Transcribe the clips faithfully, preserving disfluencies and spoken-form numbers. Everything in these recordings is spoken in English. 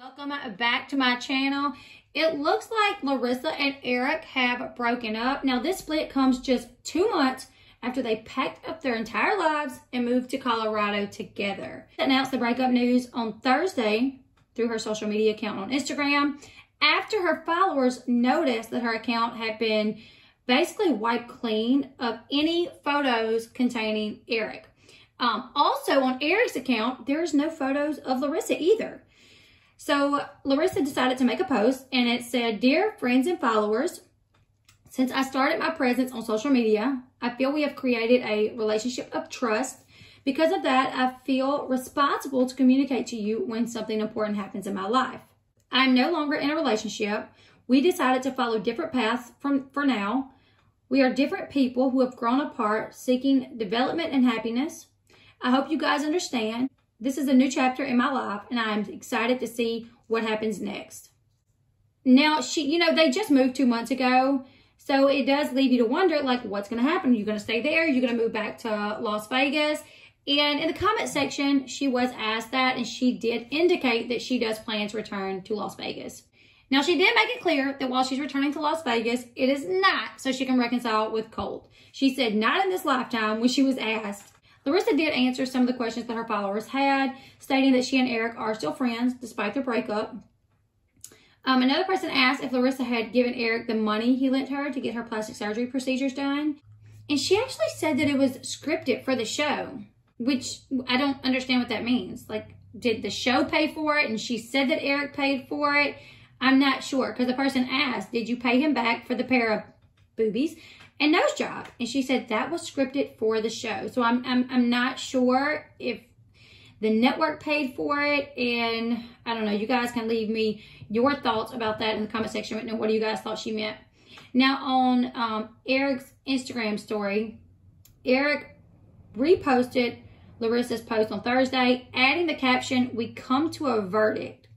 Welcome back to my channel. It looks like Larissa and Eric have broken up. Now this split comes just two months after they packed up their entire lives and moved to Colorado together. She announced the breakup news on Thursday through her social media account on Instagram after her followers noticed that her account had been basically wiped clean of any photos containing Eric. Um, also on Eric's account, there's no photos of Larissa either. So Larissa decided to make a post and it said, "Dear friends and followers, since I started my presence on social media, I feel we have created a relationship of trust. Because of that, I feel responsible to communicate to you when something important happens in my life. I'm no longer in a relationship. We decided to follow different paths from, for now. We are different people who have grown apart, seeking development and happiness. I hope you guys understand. This is a new chapter in my life, and I'm excited to see what happens next." Now, she, you know, they just moved two months ago, so it does leave you to wonder, like, what's going to happen? Are you going to stay there? Are you going to move back to Las Vegas? And in the comment section, she was asked that, and she did indicate that she does plan to return to Las Vegas. Now, she did make it clear that while she's returning to Las Vegas, it is not so she can reconcile with Colt. She said, "Not in this lifetime," when she was asked. Larissa did answer some of the questions that her followers had, stating that she and Eric are still friends despite their breakup. Um, another person asked if Larissa had given Eric the money he lent her to get her plastic surgery procedures done. And she actually said that it was scripted for the show, which I don't understand what that means. Like, did the show pay for it and she said that Eric paid for it? I'm not sure, because the person asked, "Did you pay him back for the pair of boobies and nose job?" And she said that was scripted for the show. So I'm, I'm, I'm not sure if the network paid for it. And I don't know, you guys can leave me your thoughts about that in the comment section. And what do you guys thought she meant? Now on um, Eric's Instagram story, Eric reposted Larissa's post on Thursday, adding the caption, "We come to a verdict."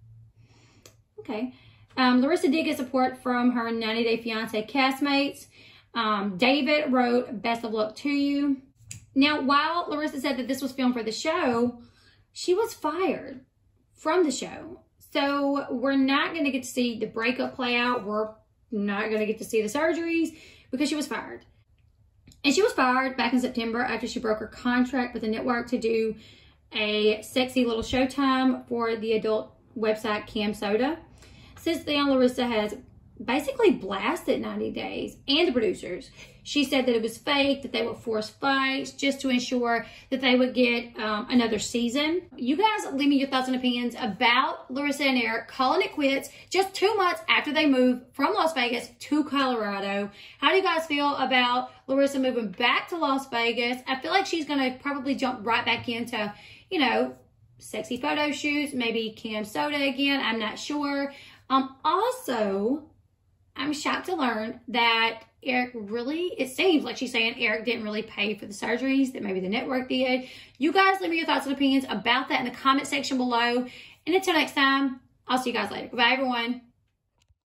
Okay. Um, Larissa did get support from her ninety day fiance castmates. Um, David wrote, "Best of luck to you." Now, while Larissa said that this was filmed for the show, she was fired from the show. So we're not going to get to see the breakup play out. We're not going to get to see the surgeries because she was fired. And she was fired back in September after she broke her contract with the network to do a sexy little showtime for the adult website CamSoda. Since then, Larissa has basically blasted ninety days and the producers. She said that it was fake, that they would force fights just to ensure that they would get um, another season. You guys leave me your thoughts and opinions about Larissa and Eric calling it quits just two months after they moved from Las Vegas to Colorado. How do you guys feel about Larissa moving back to Las Vegas? I feel like she's going to probably jump right back into, you know, sexy photo shoots, maybe CamSoda again. I'm not sure. Um, also, I'm shocked to learn that Eric really, it seems like she's saying Eric didn't really pay for the surgeries, that maybe the network did. You guys leave me your thoughts and opinions about that in the comment section below. And until next time, I'll see you guys later. Goodbye, everyone.